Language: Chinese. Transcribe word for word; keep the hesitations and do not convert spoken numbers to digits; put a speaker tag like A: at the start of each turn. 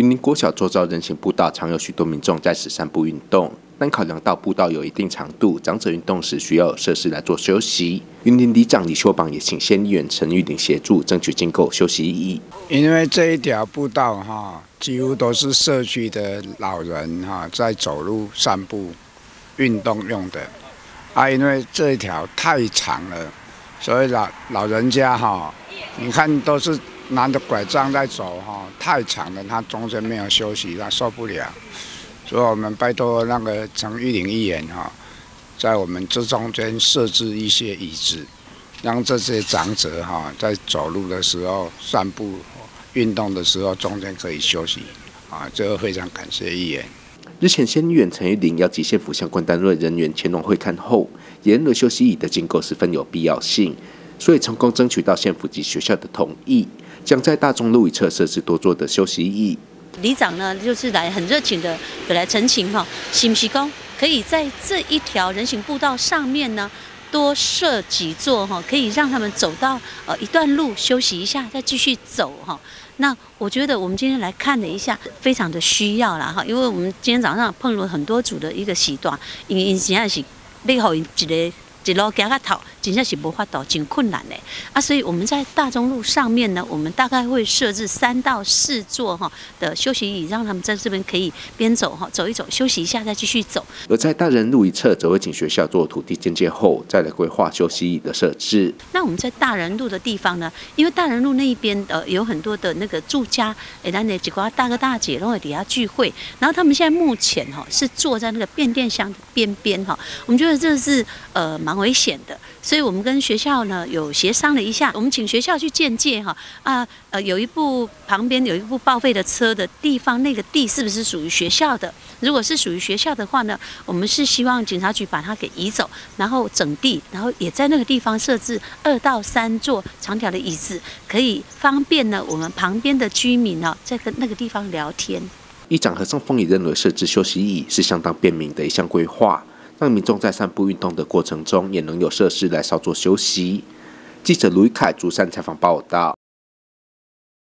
A: 云林国小周遭人行步道常有许多民众在此散步运动，但考量到步道有一定长度，长者运动时需要有设施来做休息。云林里长李秀榜也请县议员陈玉玲协助争取经购休息椅。
B: 因为这一条步道哈，几乎都是社区的老人哈在走路散步运动用的啊，因为这一条太长了，所以老老人家哈，你看都是拿着拐杖在走哈，太长了，他中间没有休息，他受不了。所以我们拜托那个陈玉玲议员哈，在我们这中间设置一些椅子，让这些长者哈在走路的时候、散步、运动的时候中间可以休息啊，这个非常感谢议员。
A: 日前，县议员陈玉玲邀集县府相关单位人员前往会看后，也认为休息椅的经购十分有必要性，所以成功争取到县府及学校的同意，将在大众路一侧设置多座的休息椅。
C: 里长呢，就是来很热情的来陈情哈，是不是讲可以在这一条人行步道上面呢，多设几座哈，可以让他们走到呃一段路休息一下，再继续走哈。那我觉得我们今天来看了一下，非常的需要啦哈，因为我们今天早上碰了很多组的一个时段，因为现在是你好一个。一路行到头，真正是无法度，真困难的啊！所以我们在大中路上面呢，我们大概会设置三到四座哈的休息椅，让他们在这边可以边走哈，走一走，休息一下，再继续走。
A: 而在大人路一侧，则会请学校做土地间接后，再来规划休息椅的设置。
C: 那我们在大人路的地方呢，因为大人路那一边呃有很多的那个住家，诶，咱的几个大哥大姐都会底下聚会，然后他们现在目前哈是坐在那个变电箱的边边哈，我们觉得这是呃蛮危险的，所以我们跟学校呢有协商了一下，我们请学校去鉴界哈啊呃有一部旁边有一部报废的车的地方，那个地是不是属于学校的？如果是属于学校的话呢，我们是希望警察局把它给移走，然后整地，然后也在那个地方设置二到三座长条的椅子，可以方便呢我们旁边的居民呢在跟那个地方聊天。
A: 议长何胜峰也认为设置休息椅是相当便民的一项规划，让民众在散步运动的过程中也能有设施来稍作休息。记者卢一凯竹山采访报道。